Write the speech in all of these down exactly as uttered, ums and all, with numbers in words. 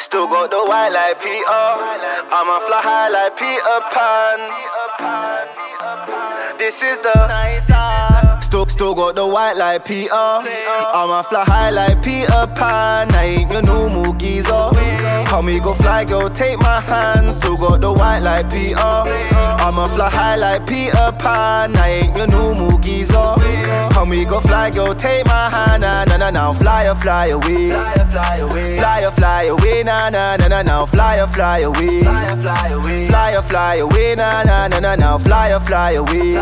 Still got the white like Peter. I'ma fly high like Peter Pan. This is the nice side. Still, still got the white like Peter. I'ma fly high like Peter Pan. I ain't your normal geezer. Call me go fly, girl, take my hand. Still got the white like Peter. I'ma fly high like Peter Pan. I ain't your normal geezer. Call me go fly, girl, take my hand. Nah, nah, nah, nah, fly or fly away. Fly or fly away. Nah, nah, nah, nah, nah, fly or fly away. Fly or fly away. Nah, nah, nah, nah, nah, fly or fly away.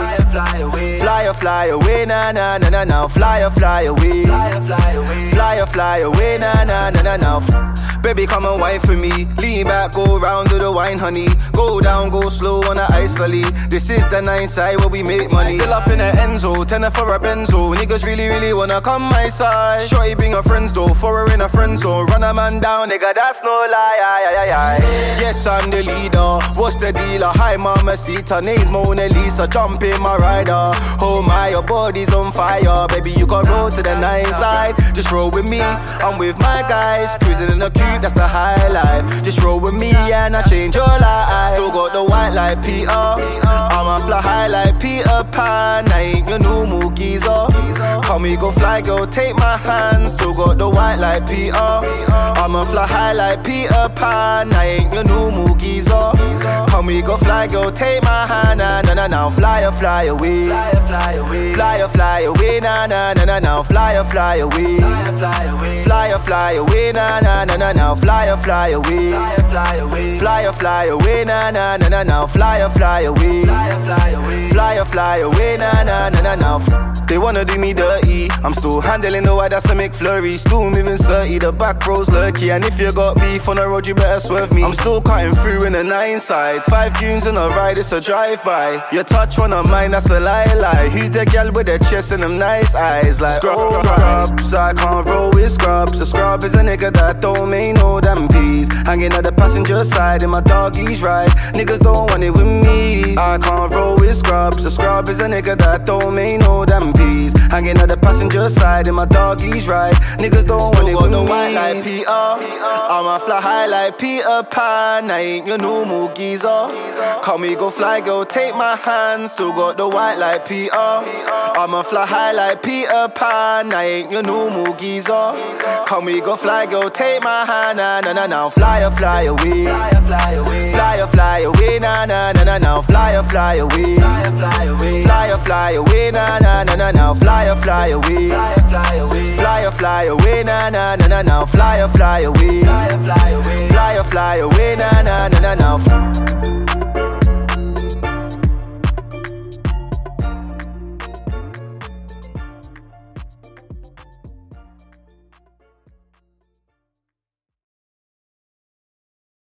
Fly or fly away. Nah, nah, nah, nah, nah, fly or fly away. Fly or fly away. Nah, nah, nah, nah, nah. Baby, come and wine for me. Lean back, go round, do the wine, honey. Go down, go slow on the ice lolly. This is the nine side where we make money. Still up in the Enzo, tenner for a benzo. Niggas really, really wanna come my side. Shorty bring her friends though, for her in a friend zone. Run a man down, nigga, that's no lie. Aye, aye, aye, aye. Yes, I'm the leader. What's the dealer? Hi, mama, Sita. Name's Mona Lisa. Jump in my rider. Oh my, your body's on fire. Baby, you got roll to the nine side. Just roll with me. I'm with my guys. Cruising in the coupe. That's the high life. Just roll with me and I change your life. Still got the white like Peter. I'ma fly high like Peter Pan. I ain't your normal geezer. Call me go fly, girl, take my hand. Still got the white like Peter. I'ma fly high like Peter Pan. I ain't your normal geezer. Call me go fly, girl, take my hand. Nah, nah, nah, nah, fly or fly away. Fly or fly away. Nah, nah, nah, nah, nah, fly or fly away. Fly or fly away. Nah, nah, nah, nah, nah, fly or fly away. Fly or fly away. Nah, nah, nah, nah, nah, fly or fly away. Fly or fly away. Nah, nah, nah, nah, nah. They wanna do me dirty. I'm still handling the white, that's a McFlurry. Still moving thirty, the back rows lurky. And if you got beef on the road, you better swerve me. I'm still cutting through in the nine side. Five goons in a ride, it's a drive-by. Your touch one of mine, that's a lie, lie. Who's the gal with the chest and them nice eyes? Like, scrub, oh, scrubs, I can't roll with scrubs. A scrub is a nigga that don't make no damn peas. Hanging at the passenger side in my doggies ride. Niggas don't want it with me. I can't roll with scrubs. A scrub is a nigga that don't make no damn peas. Hanging at the passenger side in my doggies ride. Niggas don't want it with me. White like Peter. I'ma fly high like Peter Pan. I ain't your normal geezer. Call me go fly, girl, take my hand. Still got the white like Peter. I'ma fly high like Peter Pan. I ain't your normal geezer. Call me go fly, girl, take my hand. Nah, nah, nah, nah, fly or fly away. Fly or fly away. Nah, nah, nah, nah, nah, fly or fly away. Fly or fly away. Nah, nah, nah, nah, nah, fly or fly away. Fly or fly away. Nah, nah, nah, nah, nah, fly or fly away. Fly or fly away. Nah, nah, nah, nah, nah.